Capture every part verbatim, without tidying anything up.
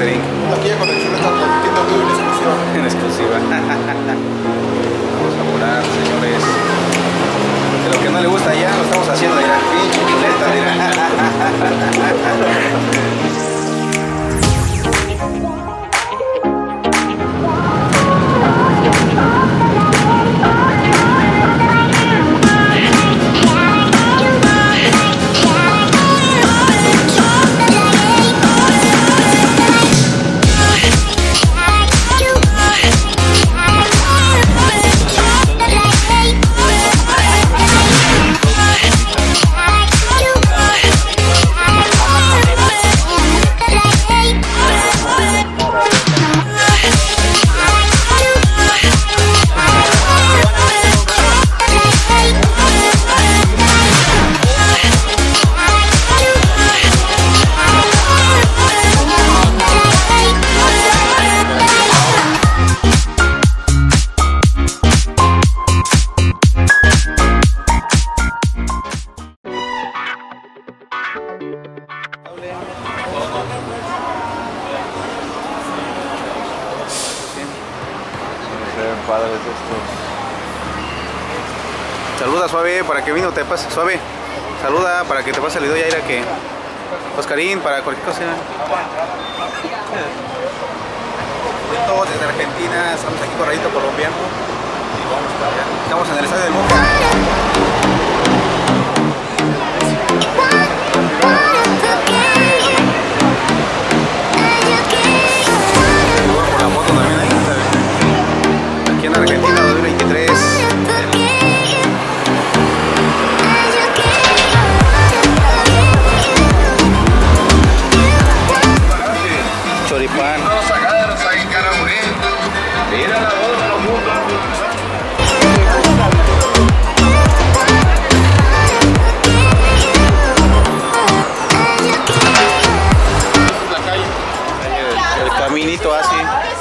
Masterín. Aquí ya con el chulo está transmitiendo todo en exclusiva. En exclusiva. Vamos a volar, señores. De lo que no le gusta ya, lo estamos haciendo ya. Pinche chuleta, mira. Padres estos. Saluda, Suave, para que vino te pase. Suave, saluda para que te pase el video, Yaira, que Oscarín, para cualquier cosa. Todos desde Argentina, estamos aquí con Rayito Colombiano y vamos para allá. Estamos en el estadio del Boca. Argentina dos mil veintitrés. Choripán. Mira la voz de los mundos. El, el caminito así.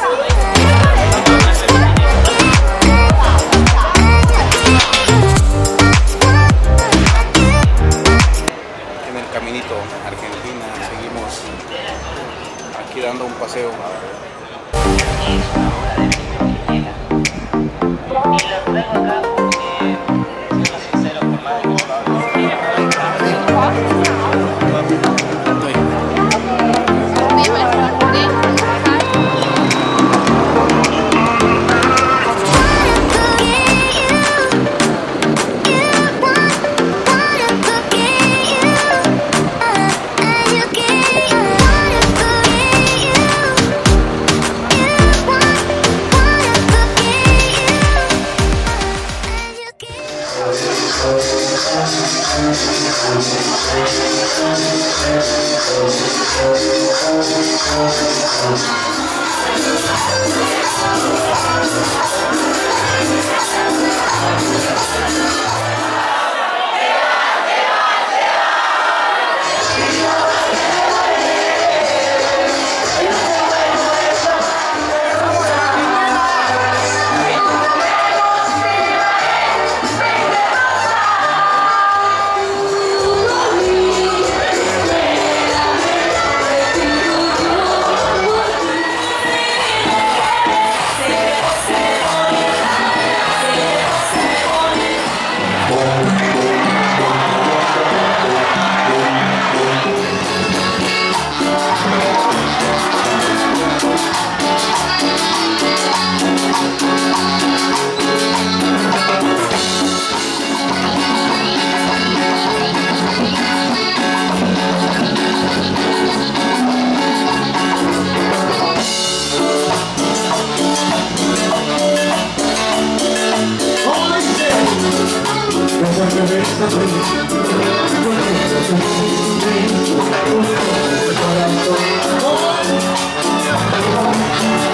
Caminito Argentina, seguimos aquí dando un paseo. Thank you.